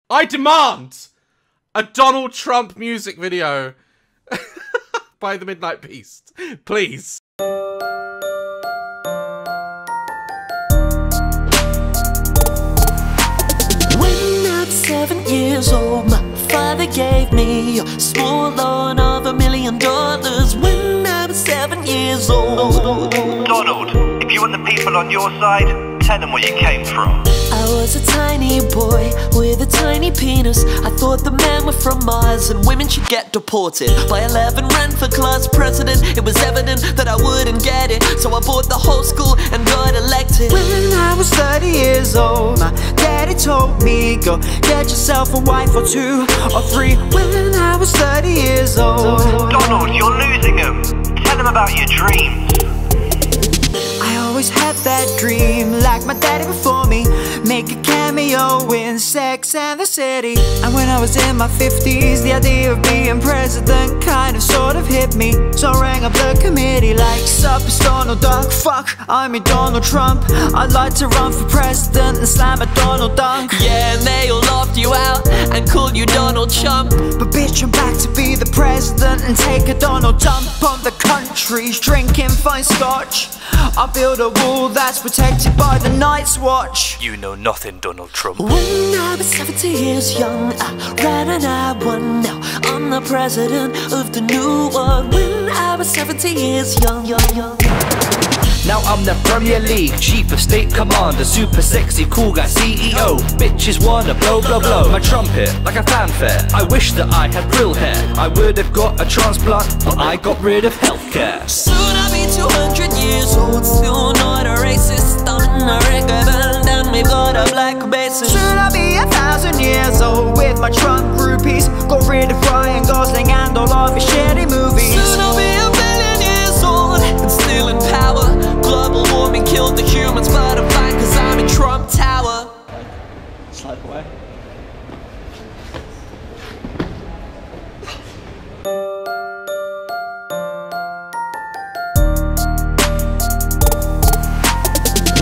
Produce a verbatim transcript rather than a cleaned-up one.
I demand a Donald Trump music video by the Midnight Beast, please. When I was seven years old, my father gave me a small loan of a million dollars. When I was seven years old. Donald, if you want the people on your side, tell them where you came from. I was a tiny boy with a tiny penis. I thought the men were from Mars and women should get deported. By eleven, ran for class president. It was evident that I wouldn't get it, so I bought the whole school and got elected. When I was thirty years old, my daddy told me, go get yourself a wife or two or three. When I was thirty years old. Donald, you're losing them. Tell them about your dreams. I always had that dream, like my daddy before me, make a cameo in Sex and the City. And when I was in my fifties, the idea of being president kind of sort of hit me. So I rang up the committee like, sup, it's Donald Duck. Fuck, I'm a Donald Trump. I'd like to run for president and slam a Donald Duck. Yeah, and they all laughed you out and called you Donald Trump. But bitch, I'm back to be the president and take a Donald dump on the countries, drinking fine scotch. I build a wall that's protected by the Night's Watch. You know nothing, Donald Trump. When I was seventy years young, I ran and I won. Now I'm the president of the new world. When I was seventy years young, young, young. Now I'm the Premier League Chief of State Commander, super sexy cool guy C E O. Bitches wanna blow blow blow my trumpet like a fanfare. I wish that I had real hair. I would have got a transplant, but I got rid of healthcare. Soon I'll be two hundred years old, still not a racist. I'm a reggae band and we've got a black bassist. Should I be a thousand years old with my Trump groupies? Got rid of Ryan Gosling and all of his shitty movies. Soon I'll be a billion years old and still in power. Global warming killed the humans, but I'm fine cause I'm in Trump Tower. Slide away.